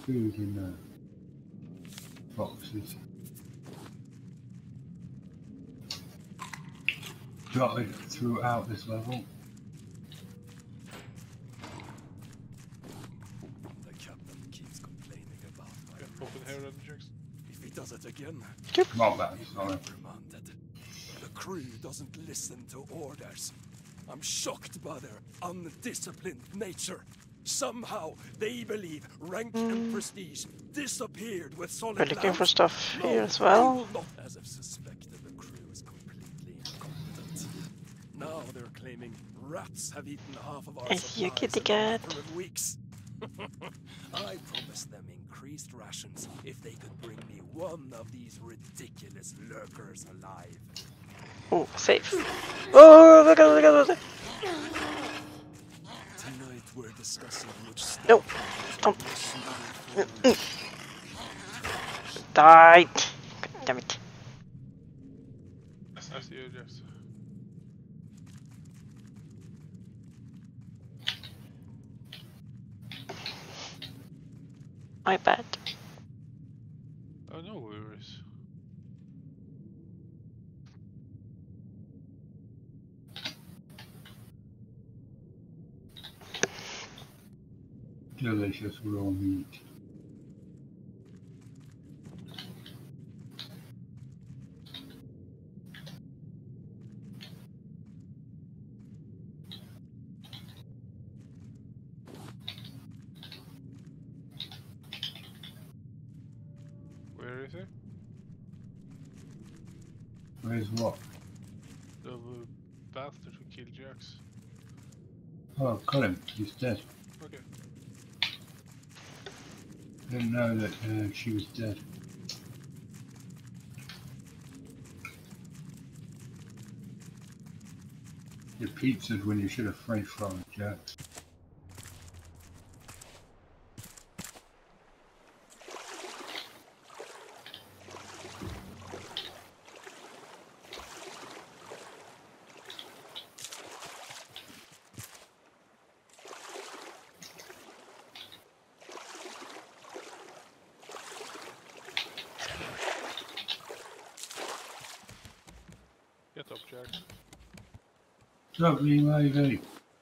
food in the boxes. Dotted throughout this level. The captain keeps complaining about my Open here, Jeajax. If he does it again, Not bad, sorry. reprimanded. The crew doesn't listen to orders. I'm shocked by their undisciplined nature. Somehow they believe rank and prestige disappeared with solid We're looking for lands. stuff No, here as they well. will not, as if suspected the crew is completely incompetent. Now they're claiming rats have eaten half of our You supplies kitty in a cat. matter of weeks. I promised them increased rations if they could bring me one of these ridiculous lurkers alive. Oh, safe. Oh, look at. Tonight we're discussing which No, don't. Died. God damn it. I see you, Jeff. My bad. Oh, no worries. Delicious raw meat. Where is he? Where's what? The bastard who killed Jax. Oh, got him. He's dead. Okay. Didn't know that she was dead. Your pizza's when you should have french fried, Jack. Get up, Jack. Lovely lady.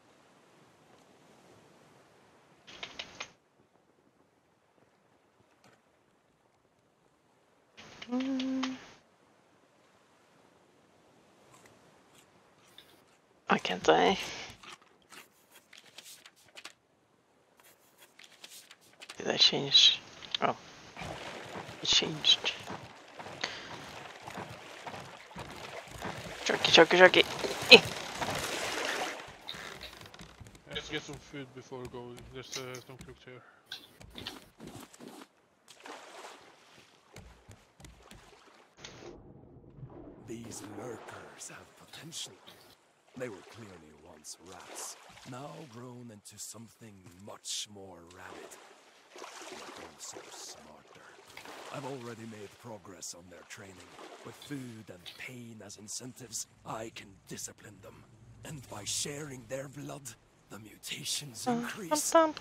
I can't die. Did I change? Oh, it changed. Jockey. Eh. Let's get some food before we go. There's some cooked here. These lurkers have potential. They were clearly once rats, now grown into something much more rabid. But also smarter. I've already made progress on their training. With food and pain as incentives, I can discipline them. And by sharing their blood, the mutations increase.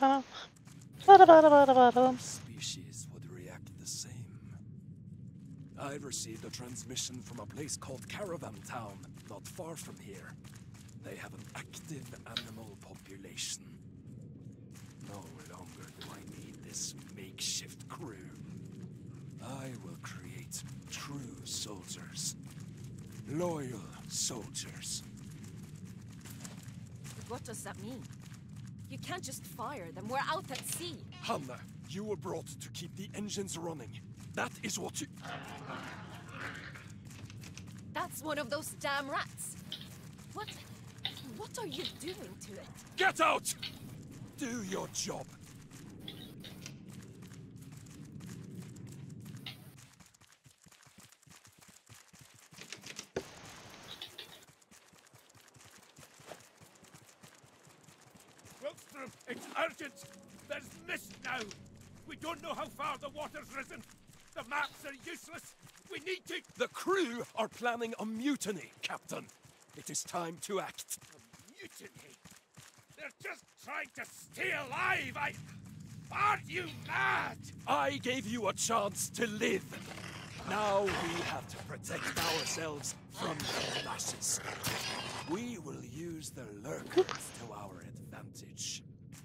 Species would react the same. I've received a transmission from a place called Caravan Town, not far from here. They have an active animal population. No longer do I need this makeshift crew. I will create true soldiers. Loyal soldiers. What does that mean? You can't just fire them. We're out at sea. Hanna, you were brought to keep the engines running. That is what you... That's one of those damn rats. What are you doing to it? Get out! Do your job. Wilkstrom, it's urgent! There's mist now! We don't know how far the water's risen! The maps are useless! We need to... The crew are planning a mutiny, Captain. It is time to act. A mutiny? They're just trying to stay alive! Are you mad? I gave you a chance to live. Now we have to protect ourselves from the masses. We will use the lurkers to our advantage.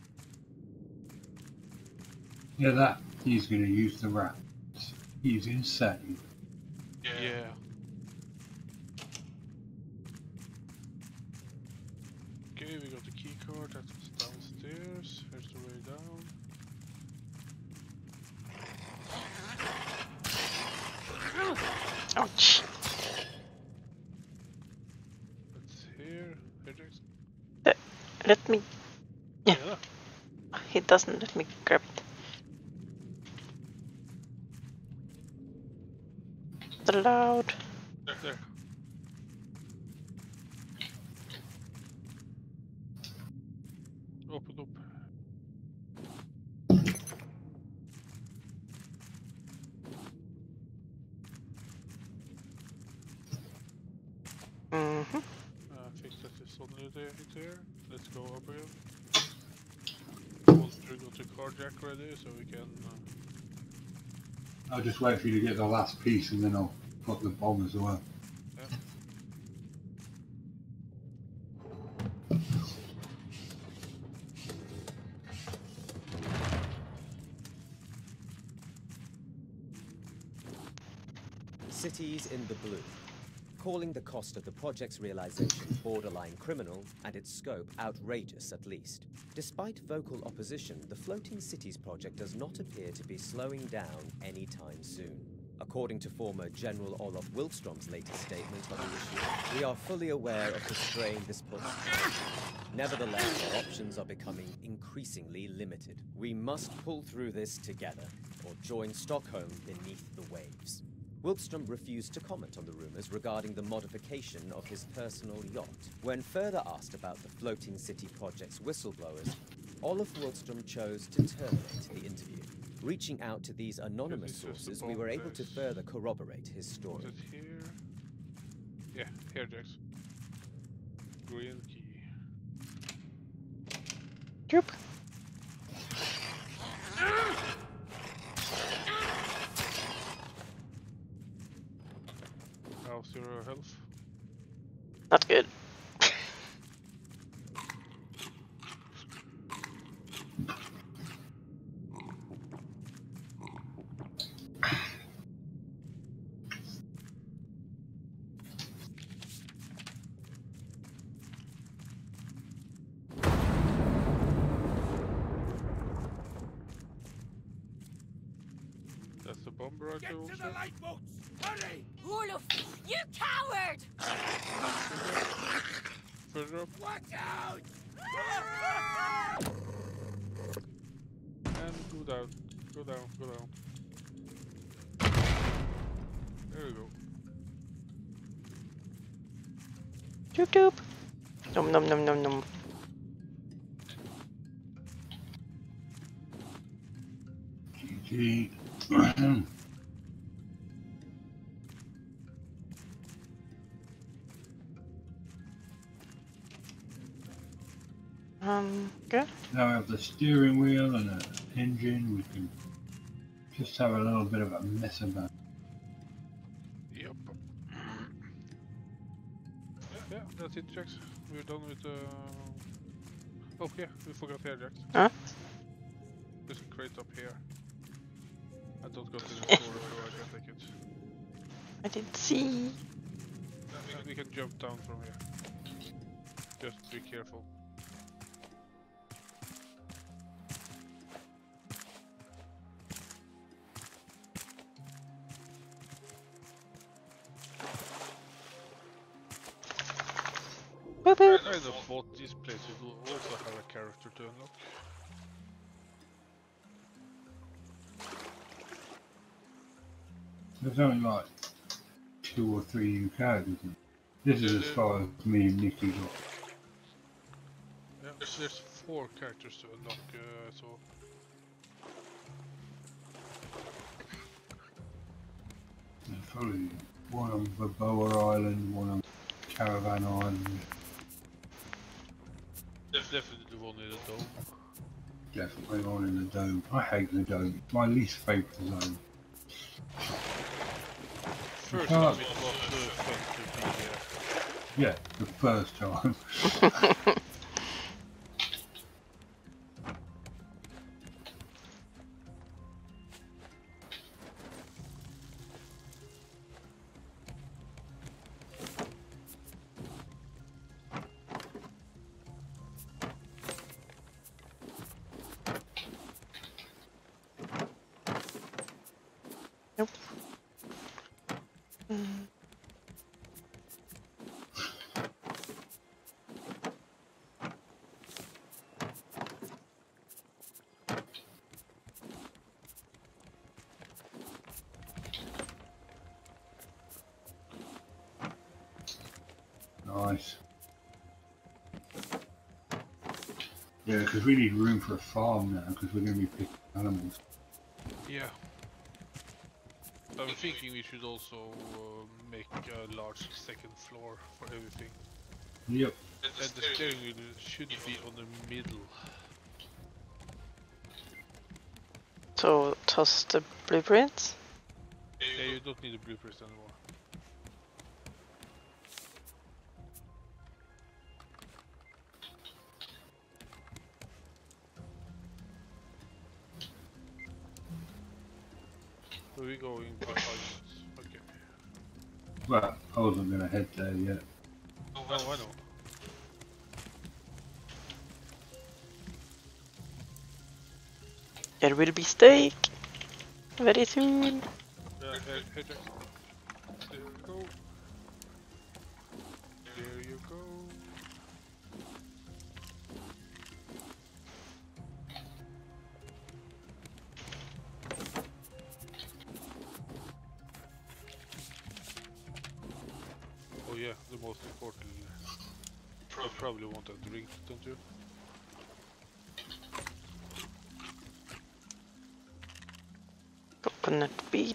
Yeah, that he's going to use the Raft. He's insane. Yeah. Okay, we got the key card. That's downstairs. Here's the way down. Ouch. That's here. Jeajax. Let me. Yeah. He doesn't let me grab it. Allowed. There. Open up. Mm-hmm. I think that is only there. Let's go up again. Once we got the carjack ready, so we can. I'll just wait for you to get the last piece and then I'll put the bomb as well. Yeah. Cities in the blue, calling the cost of the project's realization borderline criminal and its scope outrageous at least. Despite vocal opposition, the Floating Cities project does not appear to be slowing down anytime soon. According to former General Olaf Wilkstrom's latest statement on the issue, we are fully aware of the strain this puts. Nevertheless, our options are becoming increasingly limited. We must pull through this together, or join Stockholm beneath the waves. Wilkstrom refused to comment on the rumors regarding the modification of his personal yacht. When further asked about the Floating City project's whistleblowers, Olaf Wilkstrom chose to terminate the interview. Reaching out to these anonymous sources, we were able to further corroborate his story. Is it here? Yeah, here, Jax. Green key. Yep. How's your health? Not good. That's the bomb right there Get to also. the lifeboats! Hurry! Olaf, you coward! Further up. Watch out! And go down. Go down, go down. There we go. Doop doop. Nom nom nom nom nom. GG. Good. Now we have the steering wheel and an engine. We can just have a little bit of a mess about. Yep. Yeah, that's it, Jax. We're done with Oh yeah, we forgot here, Jax. Huh? There's a crate up here. I don't go to the store, so I can take it. I didn't see. We can jump down from here. Just be careful. Boop boop. I thought this place would also have a character to unlock. There's only like 2 or 3 new characters. This is as far as me and Nikki got. Yeah, there's 4 characters to unlock, so... There's probably one on Balboa Island, one on Caravan Island. Definitely the one in the dome. definitely on in the dome. I hate the dome. It's my least favourite zone. First time it was fun to be here. Yeah, the first time. Nope. Mm. Nice. Yeah, because we need room for a farm now, because we're going to be picking animals. Yeah. I'm thinking we should also make a large second floor for everything. Yep. And the steering wheel should be on the middle. So toss the blueprints. Yeah, you don't need the blueprints anymore. Where are we going for 5 minutes? Okay. Well, I wasn't going to head there yet. Oh, I know. There will be steak very soon. Yeah, hey Jack. There you go. There you go. Oh yeah, the most important. You probably want a drink, don't you? Coconut beet.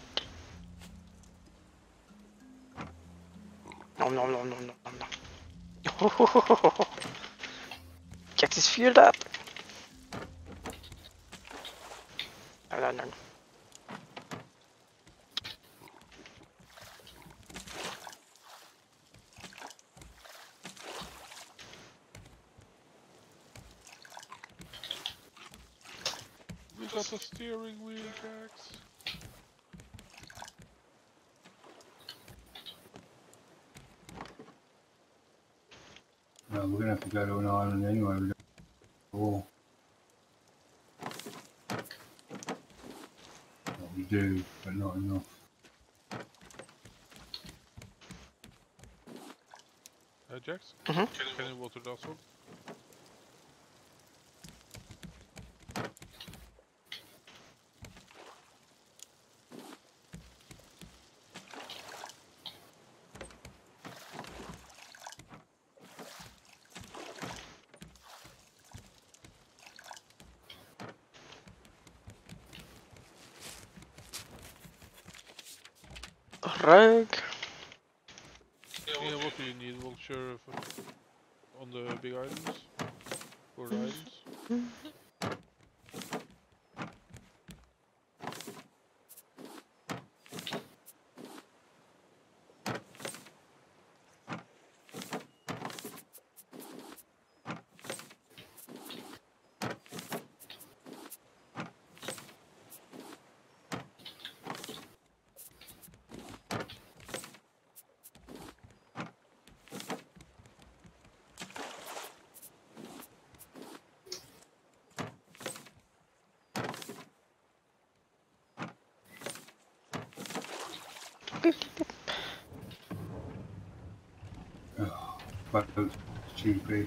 Nom nom nom nom nom nom nom. Jax is fueled up. No, no, no. We got a steering wheel, Jax. No, we're going to have to go to an island anyway. We don't have all. Well, we do, but not enough. Jax? Mhm. Can you water that one? Rug. Yeah, what do you need, Vulture, on the big islands? Or the islands? Oh, but it's too big.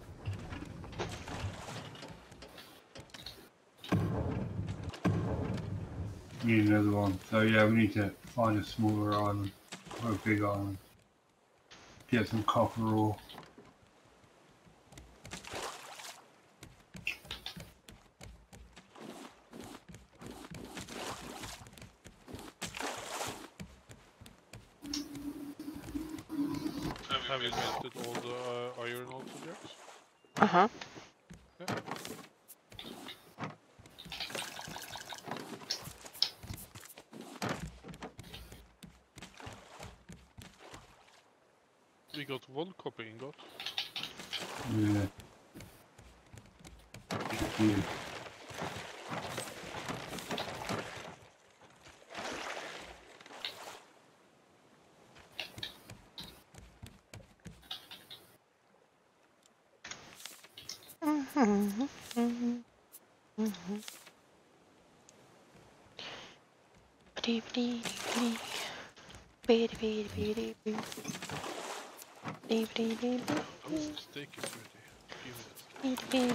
Need another one. So yeah, we need to find a smaller island or a big island. Get some copper ore. Have you melted all the iron also, Jax? Uh-huh. Yeah. We got one copper ingot. Yeah. Yeah. Oh, steak is ready. Give me that steak.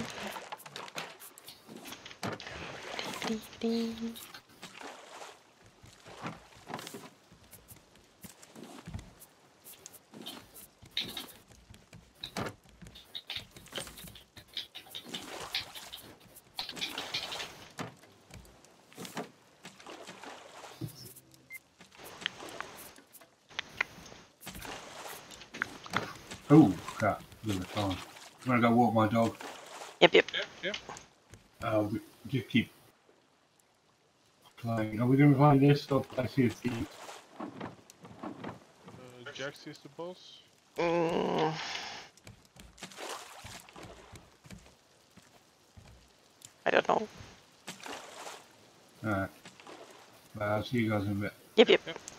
Oh, crap. Look at the time. I'm gonna go walk my dog. Yep, yep. Yep. We just keep playing. Are we gonna find this or play Sea of Thieves? Jax is the boss. Mm, I don't know. Alright. I'll see you guys in a bit. Yep, yep. Yep.